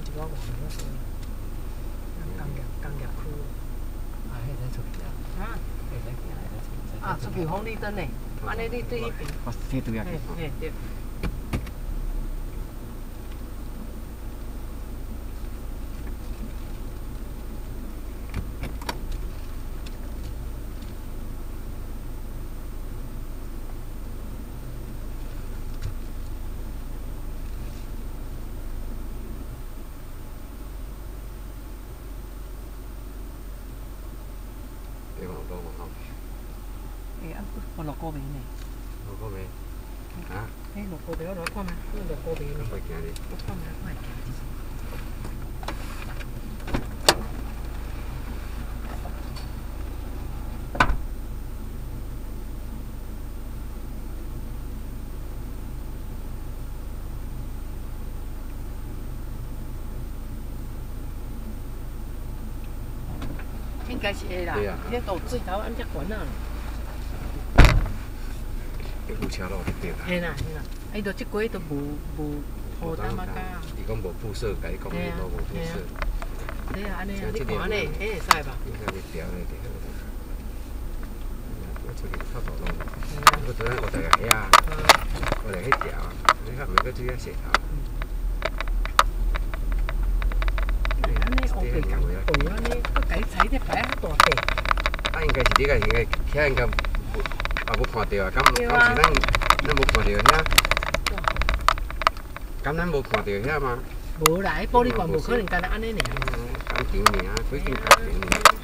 一个外面嗰工业区。 啊，迄个出去啊。 啊。啊，出去红绿灯呢，安尼你对迄边。 我这对啊。 嘿，对。 你往东往后。 诶，啊，我落高面呢。 落高面。啊？ 诶，落高面我来看嘛，我落高面呢。 我行哩。 我看嘛，我会行。应该是会啦，迄道水头按遮悬啊。 迄副车路就对啦。 嘿啦嘿啦，伊就即过都无负担啊加。 伊讲无铺设，甲伊讲伊都无铺设。 对啊，安尼啊，你看咧，迄会使吧？ 应该会调咧调。我出去透大路，我昨天我大家遐啊，我来去调啊，你看每个主要石头。 安尼乌白共背安尼，佮家踩只摆较大地。 啊，应该是你个应该遐应该也无看到啊，敢是咱无看到遐？敢咱无看到遐吗？ 无啦，玻璃罐无可能干安尼尔。 工程尔，几间工程尔。